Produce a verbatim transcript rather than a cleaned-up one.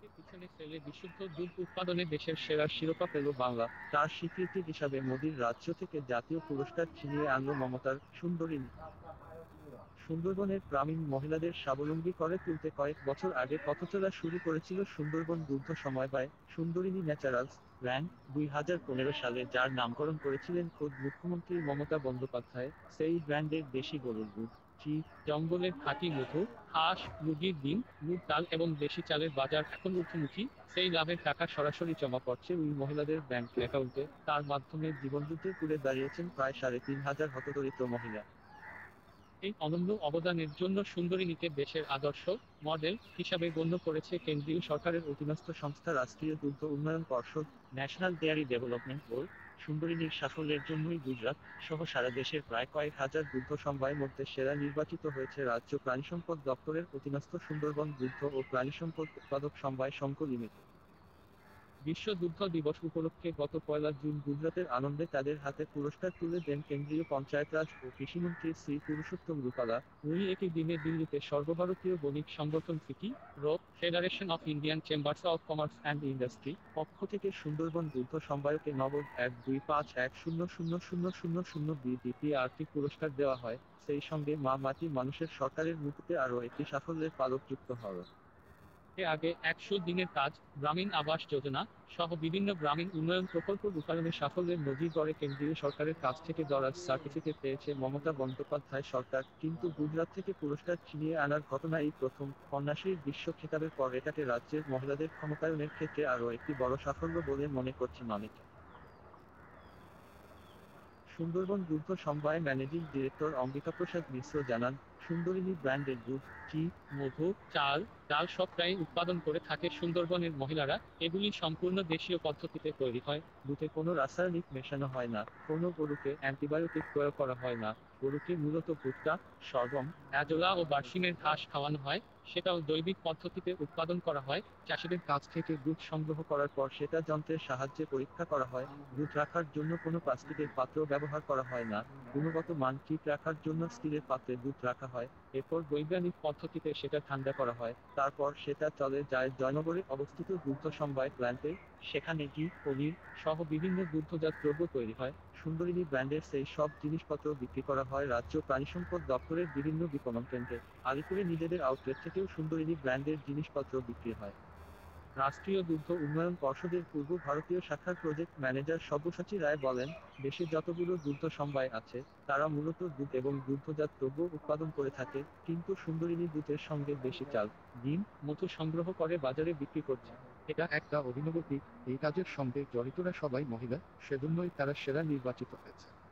এর পিছনে সেলে বিশুদ্ধ দুধ উৎপাদনে দেশের সেরার শিরোপা পেল বাংলা। তার স্বীকৃতি হিসাবে মোদির রাজ্য থেকে জাতীয় পুরস্কার ছিনিয়ে আনল মমতার সুন্দরিনী। সুন্দরবনের গ্রামীণ মহিলাদের স্বাবলম্বী করে তুলতে কয়েক বছর আগে পথচলা শুরু করেছিল সুন্দরবন দুগ্ধ সমবায় সুন্দরিনী ন্যাচারালস ব্র্যান্ড। দুই হাজার পনেরো সালে যার নামকরণ করেছিলেন খোদ মুখ্যমন্ত্রী মমতা বন্দ্যোপাধ্যায়, সেই ব্র্যান্ডের দেশি গরুর দুধ, ঘি, জঙ্গলের খাঁটি মধু, হাঁস মুরগির ডিম, মুগ ডাল এবং দেশি চালের বাজার এখন ঊর্ধ্বমুখী। সেই লাভের টাকা সরাসরি জমা পড়ছে ওই মহিলাদের ব্যাংক অ্যাকাউন্টে। তার মাধ্যমে জীবনযুদ্ধে ঘুরে দাঁড়িয়েছেন প্রায় সাড়ে তিন হাজার হতদরিদ্র মহিলা। এই অনন্য অবদানের জন্য সুন্দরিনীকে দেশের আদর্শ মডেল হিসাবে গণ্য করেছে কেন্দ্রীয় সরকারের অধীনস্থ সংস্থা রাষ্ট্রীয় দুগ্ধ উন্নয়ন পর্ষদ, ন্যাশনাল ডেয়ারি ডেভেলপমেন্ট বোর্ড। সুন্দরিনীর সাফল্যের জন্যই গুজরাট সহ সারা দেশের প্রায় কয়েক হাজার দুগ্ধ সমবায়ের মধ্যে সেরা নির্বাচিত হয়েছে রাজ্য প্রাণিসম্পদ দপ্তরের অধীনস্থ সুন্দরবন দুগ্ধ ও প্রাণিসম্পদ উৎপাদক সমবায় সংঘ লিমিটেড। বিশ্ব দুগ্ধ দিবস উপলক্ষে গত পয়লা জুন গুজরাটের আনন্দে তাদের হাতে পুরস্কার তুলে দেন কেন্দ্রীয় পঞ্চায়েতরাজ ও কৃষিমন্ত্রী শ্রী পুরুষোত্তম রূপালা। উনি একই দিনে দিল্লিতে সর্বভারতীয় বণিক সংগঠন ফিকি রো federation of Indian chambers of commerce and industry পক্ষ থেকে সুন্দরবন দুগ্ধ সমবায়কে নগদ এক দুই পাঁচ এক শূন্য শূন্য শূন্য শূন্য শূন্য বিডিপি আর্থিক পুরস্কার দেওয়া হয়। সেই সঙ্গে মা মাটি মানুষের সরকারের মুকুটে আরও একটি সাফল্যের পালক যুক্ত হল। এর আগে একশো দিনের কাজ, গ্রামীণ আবাস যোজনা সহ বিভিন্ন গ্রামীণ উন্নয়ন প্রকল্প রূপায়ণে সাফল্যের নজির গড়ে কেন্দ্রীয় সরকারের কাছ থেকে দরাজ সার্টিফিকেট পেয়েছে মমতা বন্দ্যোপাধ্যায় সরকার। কিন্তু গুজরাট থেকে পুরস্কার ছিনিয়ে আনার ঘটনা এই প্রথম। কন্যাশ্রীর বিশ্ব খেতাবের পর এটাকে রাজ্যের মহিলাদের ক্ষমতায়নের ক্ষেত্রে আরও একটি বড় সাফল্য বলে মনে করছেন অনেকে। সুন্দরবন দুগ্ধ সমবায় ম্যানেজিং ডিরেক্টর অম্বিকাপ্রসাদ মিশ্র জানান, সুন্দরিনী ব্র্যান্ডের দুধ, ঘি, মধু, চাল, ডাল সবটাই উৎপাদন করে থাকে সুন্দরবনের মহিলারা। এগুলি সম্পূর্ণ দেশীয় পদ্ধতিতে তৈরি হয়। দুধে কোনো রাসায়নিক মেশানো হয় না, কোনো গরুকে অ্যান্টিবায়োটিক প্রয়োগ করা হয় না। গরুকে মূলত ভুট্টা, সরগম, অ্যাজোলা ও বার্সিমের ঘাস খাওয়ানো হয়, সেটাও জৈবিক পদ্ধতিতে উৎপাদন করা হয়। চাষিদের কাছ থেকে দুধ সংগ্রহ করার পর সেটা যন্ত্রের সাহায্যে পরীক্ষা করা হয়। দুধ রাখার জন্য কোনো প্লাস্টিকের পাত্র ব্যবহার করা হয় না। গুণগত মান ঠিক রাখার জন্য স্টিলের পাত্রে দুধ রাখা হয়। এরপর বৈজ্ঞানিক পদ্ধতিতে সেটা ঠান্ডা করা হয়। তারপর সেটা চলে যায় জয়নগরে অবস্থিত দুগ্ধ সমবায় প্ল্যান্টে। সেখানে ঘি, পনির সহ বিভিন্ন দুগ্ধজাত দ্রব্য তৈরি হয়। সুন্দরিনী ব্র্যান্ডের সেই সব জিনিসপত্র বিক্রি করা হয় রাজ্য প্রাণিসম্পদ দপ্তরের বিভিন্ন বিপণন কেন্দ্রে। আলিপুরে নিজেদের আউটলেট থেকেও সুন্দরিনী ব্র্যান্ডের জিনিসপত্র বিক্রি হয়। রাষ্ট্রীয় দুগ্ধ উন্নয়ন পর্ষদের পূর্ব ভারতীয় শাখার প্রজেক্ট ম্যানেজার সব্যসাচী রায় বলেন, দেশে যতগুলো দুগ্ধ সমবায় আছে তারা মূলত দুধ এবং দুগ্ধজাত দ্রব্য উৎপাদন করে থাকে, কিন্তু সুন্দরিনী দুধের সঙ্গে বেশি চাল, ডিম, মধু সংগ্রহ করে বাজারে বিক্রি করছে। এটা একটা অভিনব দিক। এই কাজের সঙ্গে জড়িতরা সবাই মহিলা, সেজন্যই তারা সেরা নির্বাচিত হয়েছে।